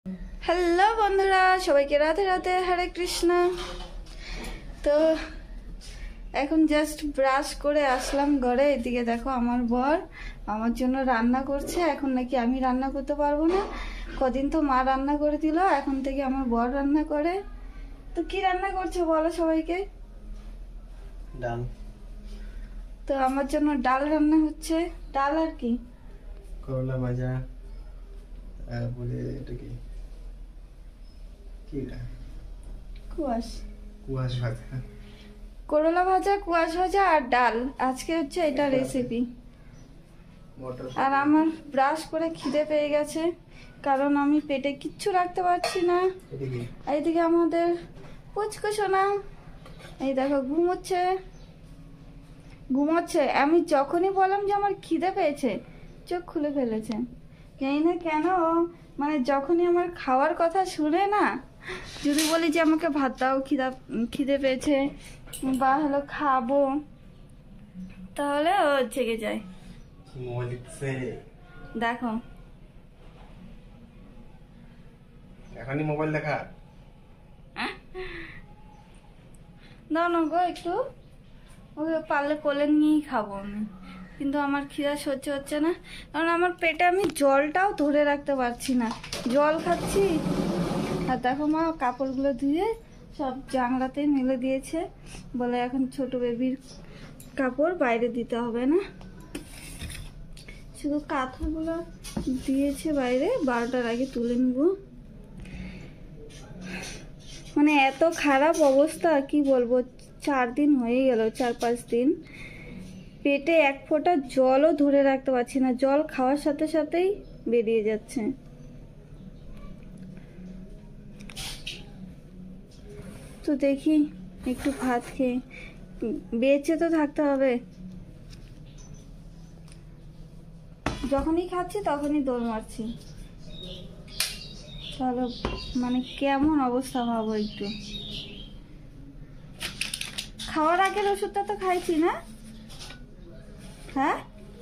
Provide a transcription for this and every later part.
Hello বন্ধুরা, সবাইকে রাধে রাধে, হরে কৃষ্ণ। তো এখন জাস্ট ব্রাশ করে আসলাম ঘরে। এদিকে দেখো আমার বর আমার জন্য রান্না করছে। এখন নাকি আমি রান্না করতে পারবো না। কদিন তো মা রান্না করে দিল, এখন থেকে আমার বর রান্না করে। তো কি রান্না করছো বলো সবাইকে? ডাল। তো আমার জন্য ডাল রান্না হচ্ছে। ডাল আর কি? করলা ভাজা, তারপরে এটা কি এটা? কুয়াশ ভাজা, করলা ভাজা, কুয়াশ ভাজা আর ডাল। আজকে হচ্ছে এটা রেসিপি। আর আমার ব্রাশ করে খিদে পেয়ে গেছে, কারণ আমি পেটে কিচ্ছু রাখতে পারছি না। এইদিকে আমাদের পুচকু সোনা এই দেখো ঘুমোচ্ছে। আমি যখনই বললাম যে আমার খিদে পেয়েছে, চোখ খুলে ফেলেছে। জানি না কেন, মানে যখনই আমার খাওয়ার কথা শুনে না, যদি বলি যে আমাকে ভাত দাও, খিদে পেয়েছে বা হলো খাবো, তাহলে ও জেগে যায়। দেখো এখনই মোবাইল দেখা। দাও না গো একটু, ওকে পারলে কোলে নিয়েই খাবো আমি, কিন্তু আমার খিদা সহ্য হচ্ছে না। কারণ আমার পেটে আমি জলটাও ধরে রাখতে পারছি না, জল খাচ্ছি। আর দেখো মা কাপড়গুলো ধুয়ে সব জানলাতে মেলে দিয়েছে, বলে এখন ছোট বেবির কাপড় বাইরে দিতে হবে না। শুধু কাঁথাগুলো দিয়েছে বাইরে, 12টার আগে তুলে নেব। মানে এত খারাপ অবস্থা কি বলবো, 4 দিন হয়ে গেল, 4-5 দিন পেটে এক ফোঁটা জলও ধরে রাখতে পারছি না। জল খাওয়ার সাথে সাথেই বেরিয়ে যাচ্ছে। তো দেখি একটু ভাত খেয়ে বেঁচে তো থাকতে হবে। যখনই খাচ্ছি তখনই দৌড় মারছি, তাহলে মানে কেমন অবস্থা ভাবো একটু। খাওয়ার আগের ওষুধটা তো খাইছি না? হ্যাঁ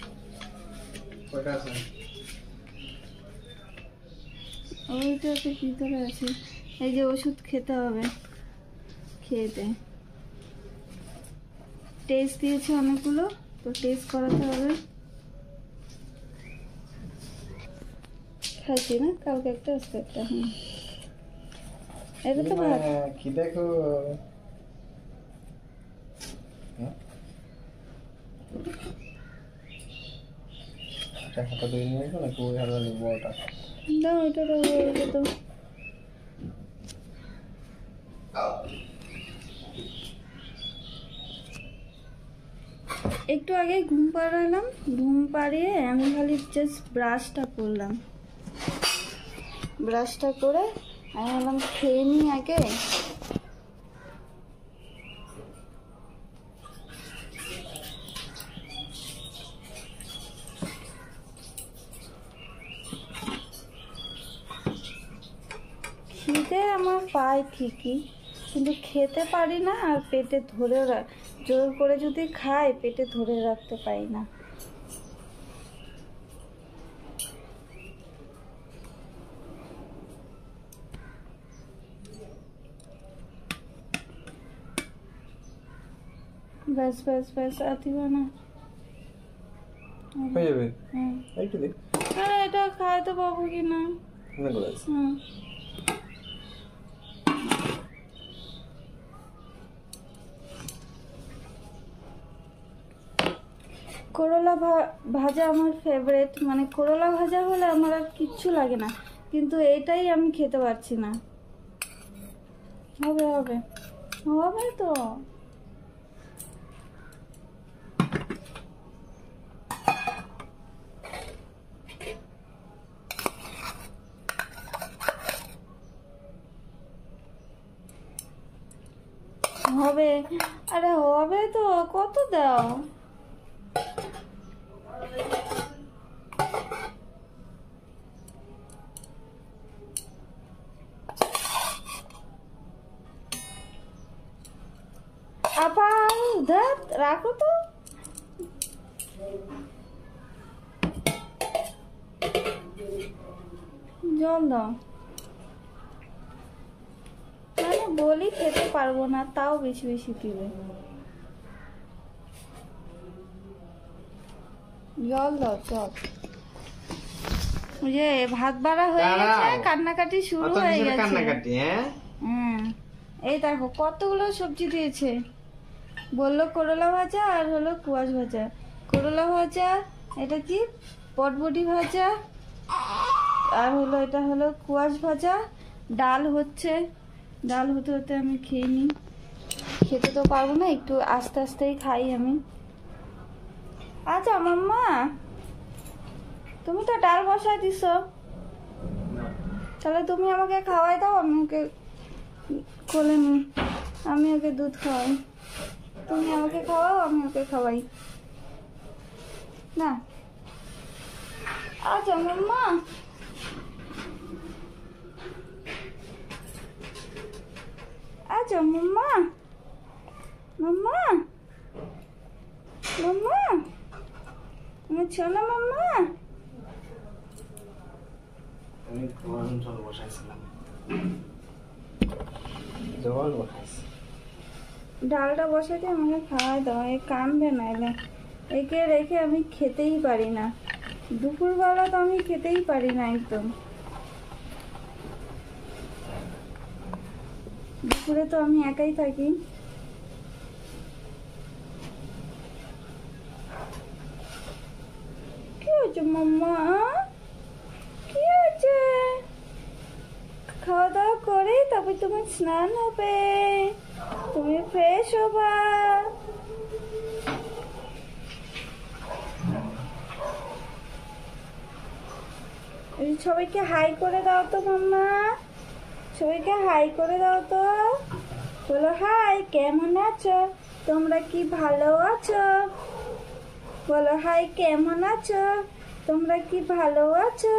ওইটা তো ভিতরে আছে। এই যে ওষুধ খেতে হবে, খেতে টেস্ট দিয়েছে অনেকগুলো, তো টেস্ট করাতে হবে। খাইছি না কালকে একটা, আজকে একটা। এটা তো ভাত। কি দেখো হাতা ধুয়ে নিয়ে আসবো নাকি ওই হাতা বড়টা? দাও এটা তো একটু আগে ঘুম পাড়ালাম, ঘুম পাড়িয়ে আমি খালি জাস্ট ব্রাশটা করলাম। ব্রাশটা করে আমি বললাম খেয়ে নিই আগে। খিদে আমার পায় ঠিকই, কিন্তু খেতে পারি না। আর পেটে ধরে জোর করে যদি খাই, পেটে ধরে রাখতে পারি না। ব্যাস ব্যাস ব্যাস, আর দিবা না, হয়ে যাবে। হ্যাঁ একটু দেখ, এটা খাইতে পাবো কিনা। করলা ভাজা আমার ফেভারিট। মানে করলা ভাজা হলে আমার আর কিচ্ছু লাগে না, কিন্তু এটাই আমি খেতে পারছি না। হবে হবে হবে তো। হবে, আরে হবে তো, কত দাও। আপা ধাত রাখো তো। জল দাও। বলি খেতে পারবো না, তাও বেশি বেশি দিবে। জল দাও চল। ওই যে ভাত বাড়া হয়ে গেছে, কান্নাকাটি শুরু হয়ে গেছে। কান্নাকাটি? হ্যাঁ, এই দেখো কতগুলো সবজি দিয়েছে। বললো করলা ভাজা আর হলো কুয়াশ ভাজা। করলা ভাজা, এটা কি পটবটি ভাজা, আর হলো এটা হলো কুয়াশ ভাজা। ডাল হচ্ছে, ডাল হতে হতে আমি খেয়ে নিই। খেতে তো পারবো না, একটু আস্তে আস্তেই খাই আমি। আচ্ছা মাম্মা, তুমি তো ডাল বসাই দিছ, তাহলে তুমি আমাকে খাওয়াই দাও, আমি ওকে কোলে নিই, আমি ওকে দুধ খাওয়াই। তুমি আমাকে খাওয়াও, আমি ওকে খাওয়াই না। আচ্ছা মাম্মা, আচ্ছা মাম্মা, মাম্মা, মাম্মা, আমার ছোনা মাম্মা। আমি জল বসাইছিলাম, জল বসাইছি। ডালটা বসাতে আমাকে খাওয়াই দাও, এ কানবে না, একে রেখে আমি খেতেই পারি না। দুপুরবেলা তো আমি খেতেই পারি না একদম। দুপুরে তো আমি একাই থাকি। কি হয়েছে মাম্মা, কি হয়েছে? খাওয়া দাওয়া করে তারপর তুমি স্নান হবে, তুমি ফ্রেশ হবা। সবাইকে হাই করে দাও তো মাম্মা, সবাইকে হাই করে দাও তো। বলো হাই, কেমন আছো তোমরা, কি ভালো আছো? বলো হাই, কেমন আছো তোমরা, কি ভালো আছো?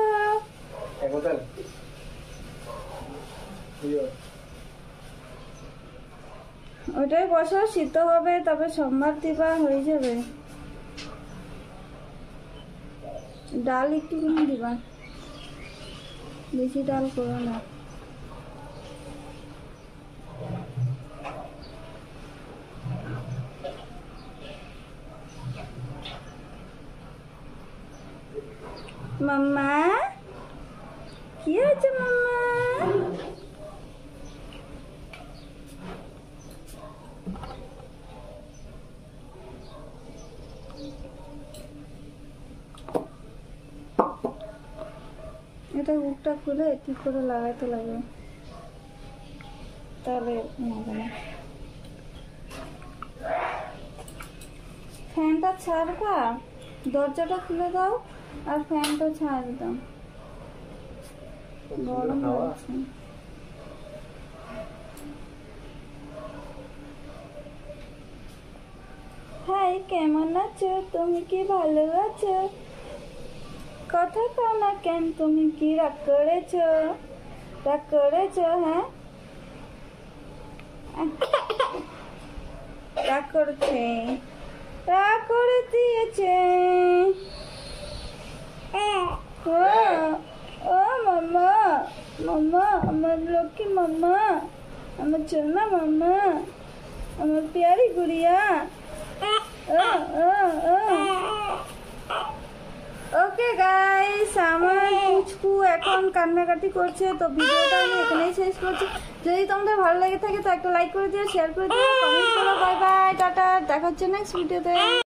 ওটাই বসো, শীত হবে, তবে সোমবার দিবা, হয়ে যাবে। ডাল একটু দিবা, বেশি ডাল করো না। মাম্মা, কি হয়েছে মাম্মা? এটা হুকটা খুলে ঠিক করে লাগাইতে লাগবে, তাহলে হবে না। ফ্যানটা ছাড়বা, দরজাটা খুলে দাও আর ফ্যানটা ছাড় দাও, গরম লাগছে। হাই, কেমন আছো তুমি, কি ভালো আছো? কথা কও না কেন, তুমি কি রাগ করেছো? রাগ করেছো? হ্যাঁ, রাগ করছে, রাগ করে দিয়েছে। ও মাম্মা, মাম্মা, আমার লক্ষ্মী মাম্মা, আমার চন্না মাম্মা, আমার প্যারি গুড়িয়া। ওকে গাইস, আমার পুচকু এখন কান্নাকাটি করছে, তো ভিডিওটা আমি এখানেই শেষ করছি। যদি তোমাদের ভালো লাগে থাকে তো একটা লাইক করে দিও, শেয়ার করে দিও, কমেন্ট করো। বাই বাই, টাটা, দেখা হচ্ছে নেক্সট ভিডিওতে।